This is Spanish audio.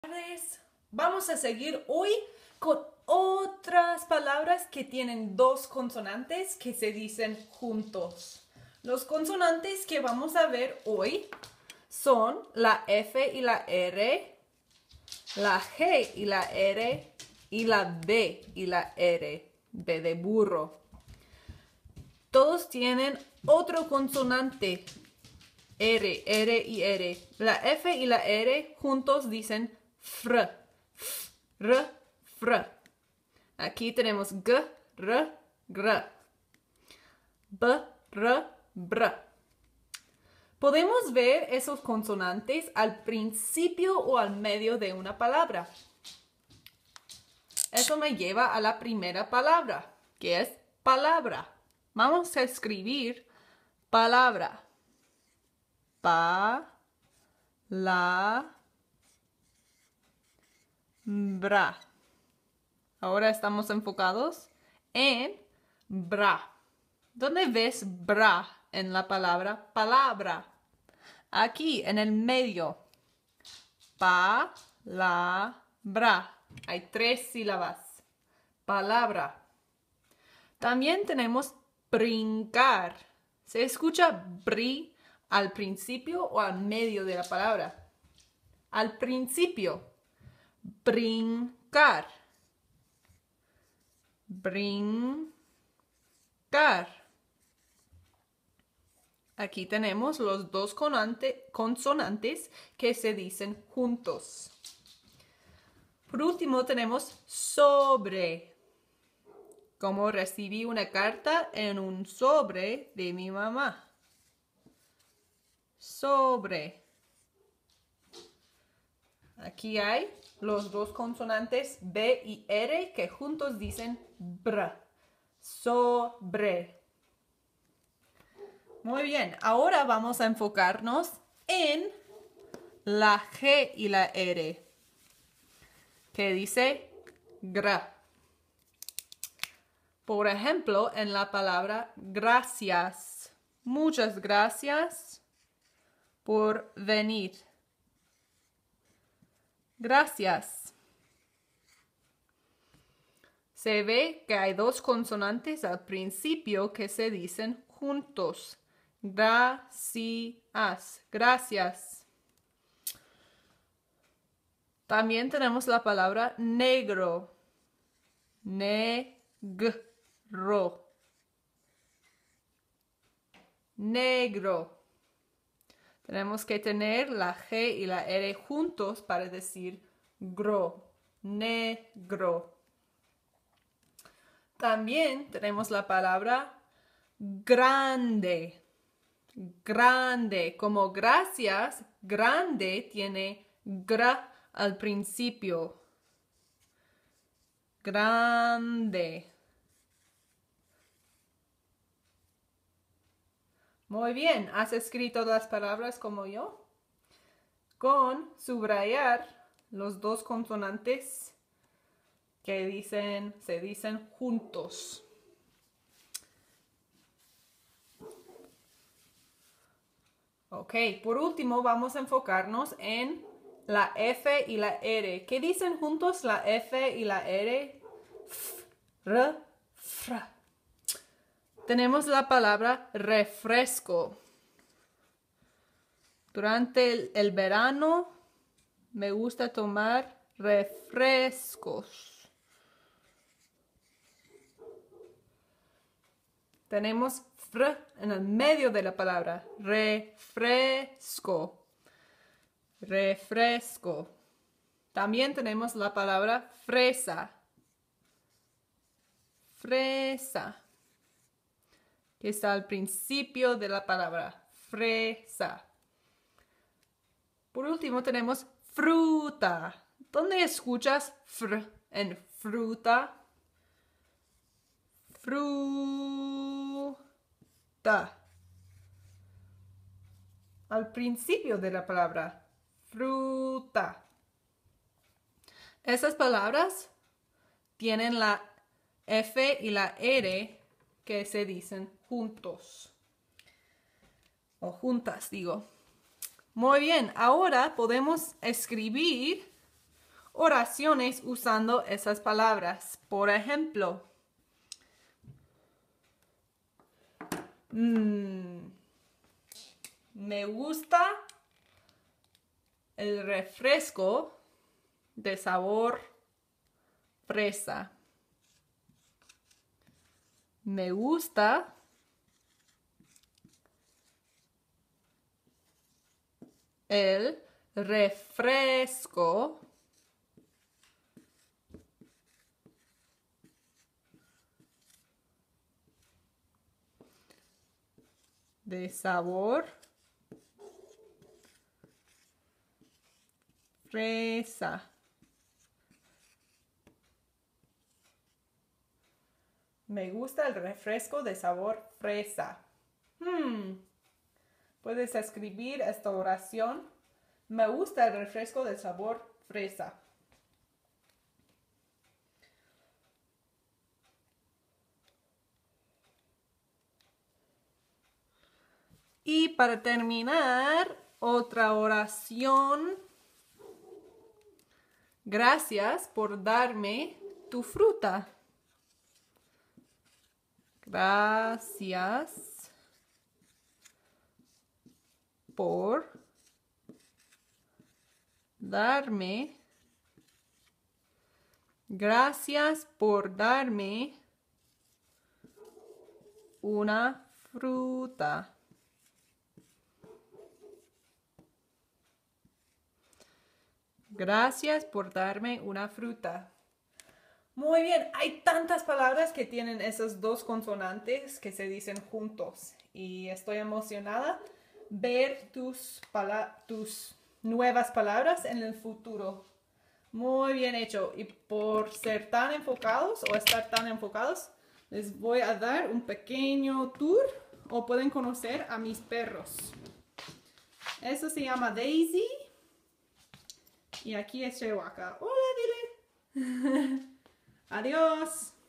Tardes. Vamos a seguir hoy con otras palabras que tienen dos consonantes que se dicen juntos. Los consonantes que vamos a ver hoy son la F y la R, la G y la R y la B y la R, B de burro. Todos tienen otro consonante, R, R y R. La F y la R juntos dicen fr, fr, fr. Aquí tenemos g, r, gr, b, r, br. Podemos ver esos consonantes al principio o al medio de una palabra. Eso me lleva a la primera palabra, que es palabra. Vamos a escribir palabra. Bra. Ahora estamos enfocados en bra. ¿Dónde ves bra en la palabra palabra? Aquí, en el medio. Palabra. Hay 3 sílabas. Palabra. También tenemos brincar. ¿Se escucha bri al principio o al medio de la palabra? Al principio. Brincar. Brincar. Aquí tenemos los dos consonantes que se dicen juntos. Por último tenemos sobre. Como recibí una carta en un sobre de mi mamá. Sobre. Aquí hay los dos consonantes B y R que juntos dicen br. Sobre. Muy bien, ahora vamos a enfocarnos en la G y la R, que dice gra. Por ejemplo, en la palabra gracias. Muchas gracias por venir. Gracias. Se ve que hay dos consonantes al principio que se dicen juntos. Gracias. Gracias. También tenemos la palabra negro. Negro. Negro. Tenemos que tener la G y la R juntos para decir gro. Negro. También tenemos la palabra grande. Grande. Como gracias, grande tiene gra al principio. Grande. Muy bien, ¿has escrito las palabras como yo? Con subrayar los dos consonantes que se dicen juntos. Ok, por último vamos a enfocarnos en la F y la R. ¿Qué dicen juntos la F y la R? Fr, fr. Tenemos la palabra refresco. Durante el verano me gusta tomar refrescos. Tenemos fr en el medio de la palabra. Refresco. Refresco. También tenemos la palabra fresa. Fresa. Que está al principio de la palabra. Fresa. Por último tenemos fruta. ¿Dónde escuchas fr en fruta? Fruta. Al principio de la palabra. Fruta. Esas palabras tienen la F y la R que se dicen juntos. O juntas, digo. Muy bien, ahora podemos escribir oraciones usando esas palabras. Por ejemplo, me gusta el refresco de sabor fresa. Me gusta el refresco de sabor fresa. Me gusta el refresco de sabor fresa. Puedes escribir esta oración. Me gusta el refresco de sabor fresa. Y para terminar, otra oración. Gracias por darme tu fruta. Gracias por darme. Gracias por darme una fruta. Gracias por darme una fruta. Muy bien, hay tantas palabras que tienen esas dos consonantes que se dicen juntos. Y estoy emocionada ver tus nuevas palabras en el futuro. Muy bien hecho. Y por ser tan enfocados o estar tan enfocados, les voy a dar un pequeño tour o pueden conocer a mis perros. Eso se llama Daisy. Y aquí es Chewbacca. Hola, dile. Adiós.